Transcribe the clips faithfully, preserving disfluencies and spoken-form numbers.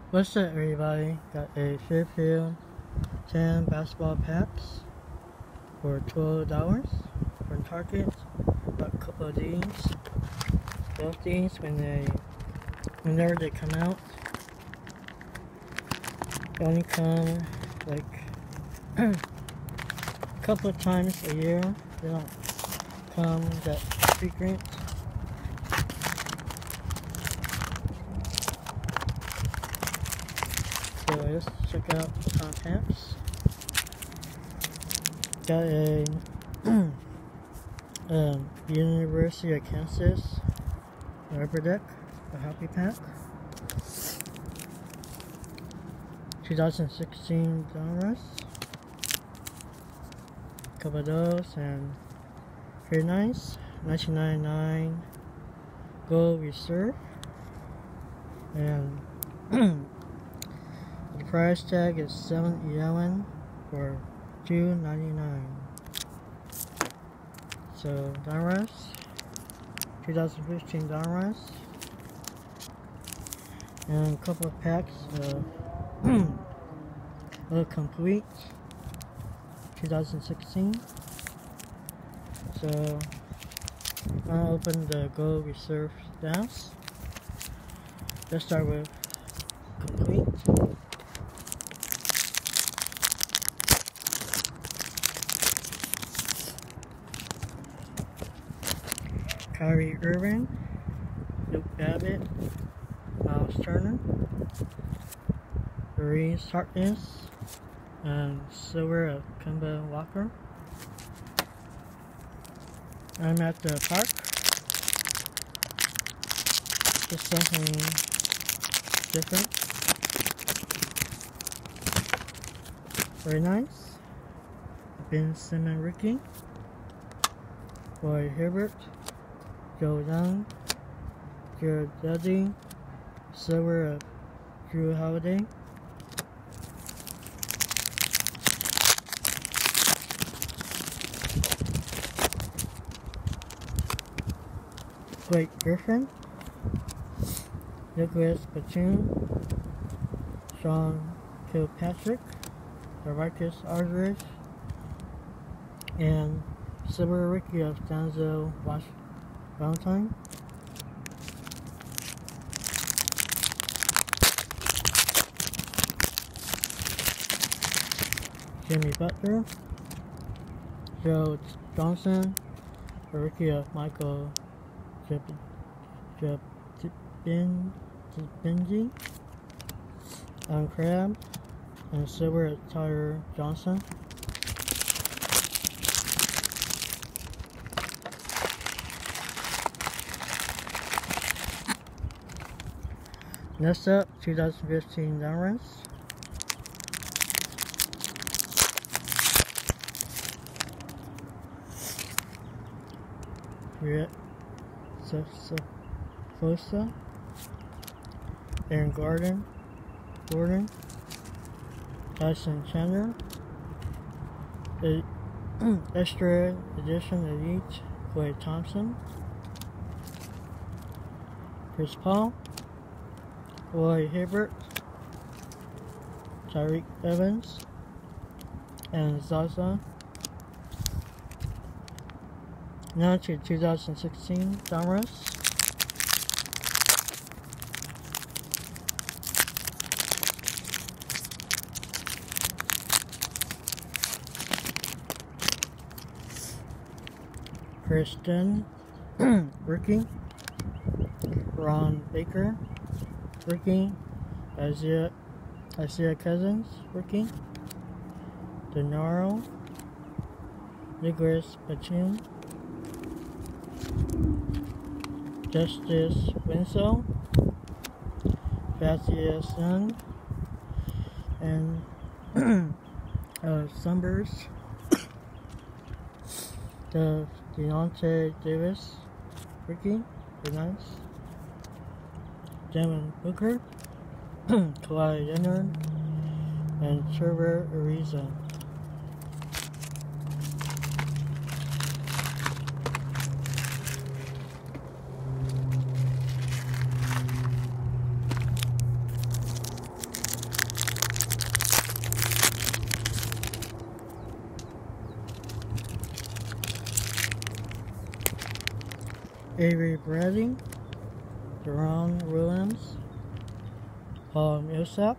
What's up, everybody? Got a Fairfield ten basketball packs for twelve dollars from Target. Got a couple of these. Both these, when they, whenever they come out, they only come like a couple of times a year. They don't come that frequent. So let's check out the contents. Got a um, University of Kansas Rubber Deck, a Happy Pack. twenty sixteen Donruss. A couple of those, and very nice. nineteen ninety-nine Gold Reserve. And the price tag is seven eleven for two ninety-nine. So Donruss, twenty fifteen Donruss, and a couple of packs of a complete twenty sixteen. So I'll open the Gold Reserve stamps. Let's start with complete. Kyrie Irving, Luke Babbitt, Miles Turner, Maurice Harkness, and silver of Kemba Walker. I'm at the park. Just something different. Very nice. Ben Simmons Ricky, Roy Hibbert, Joe Young, Jared Dudley, silver of Drew Holiday. Blake Griffin, Nicholas Batum, Sean Kilpatrick, Marcus Aldridge, and silver rookie of Denzel Valentine. Jimmy Butler, Joe Johnson, a rookie of Michael Benji, Alan Crabb, and silver at Tyler Johnson. Next up, twenty fifteen Donruss. Rick Fosa, Aaron Gordon, Gordon, Tyson Chandler, the extra edition of each, Clay Thompson, Chris Paul, Roy Hibbert, Tyreek Evans, and Zaza. Now to twenty sixteen Donruss. Kristen Rookie, Ron Baker Rookie, Isaiah Isaiah Cousins Rookie, Denaro, Nicholas Batum, Justice Winslow, Thaddeus Young, and uh, Sumbers, the Deontay Davis rookie, very nice, Devin Booker, Kawhi Leonard, and Trevor Ariza. Avery Bradley, Deron Williams, Paul Millsap,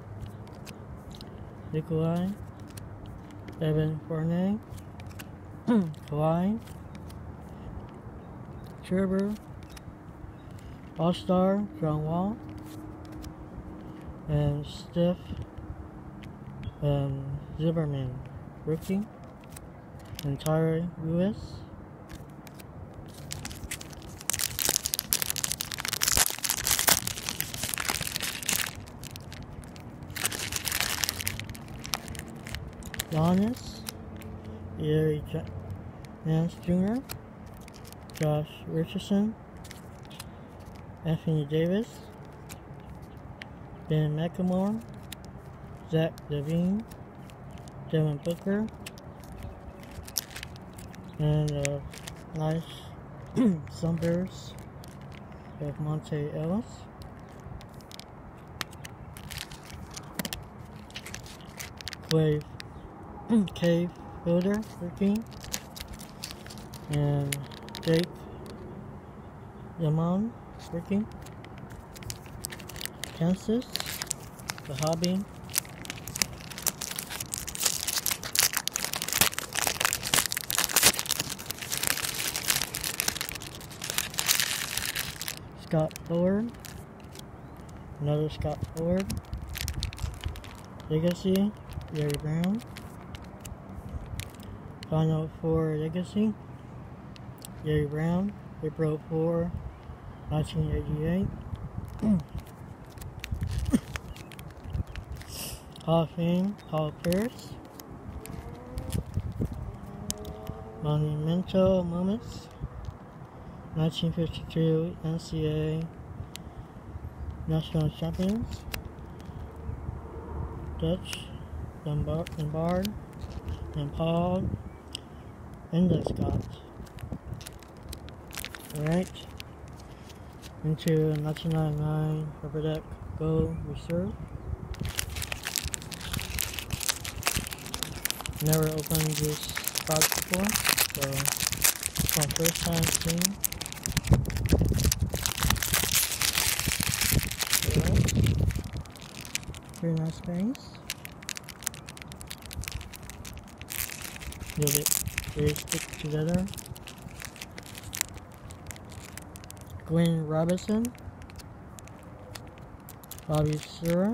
Nikolai, Evan Fournier, Kawhi, Trevor, All-Star John Wall, and Steph um, Zimmerman, rookie, and Tyre Lewis. Giannis, Gary Nance Junior, Josh Richardson, Anthony Davis, Ben McLemore, Zach LaVine, Devin Booker, and a nice Sunburst of Monte Ellis. Clay Cave Builder rookie, and Jake Yamon rookie. Kansas, the Hobby, Scott Ford, another Scott Ford. Legacy, Larry Brown. Final Four Legacy, Larry Brown, April fourth, nineteen eighty-eight. Hall of Fame, Paul Pierce. Monumental Moments, nineteen fifty-two N C A A National Champions, Dutch, Lombard, Lombard and Paul Endicott. Alright, into nineteen ninety-nine Rubber Deck Gold Reserve. Never opened this box before, so it's my first time seeing. Alright, very nice base. Feel it very stick together. Glenn Robinson, Bobby Sura,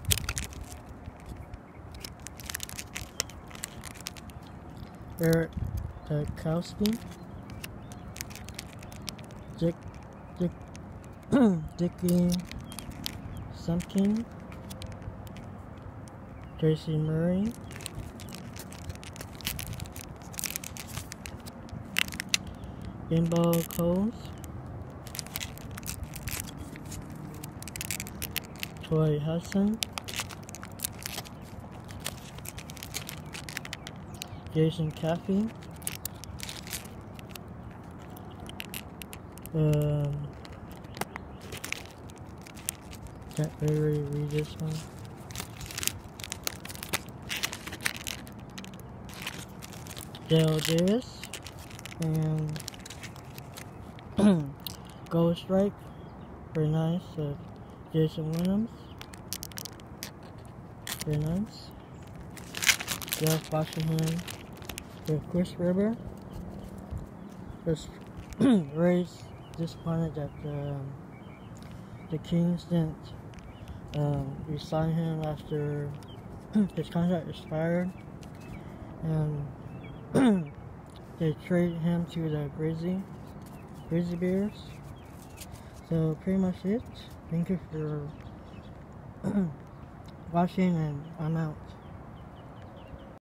Eric Tarkowski, Dick, Dick, Dickie Sumpkin, Tracy Murray, Bimbo Coles, Troy Hudson, Jason Caffey, um, can't really read this one. Dale Davis, and Gold Strike, very nice, uh, Jason Williams, very nice. Jeff Washington with Chris Webber. Was very disappointed that um, the Kings didn't um, re-sign him after his contract expired, and they traded him to the Grizzly Grizzly Bears. So pretty much it. Thank you for watching, and I'm out.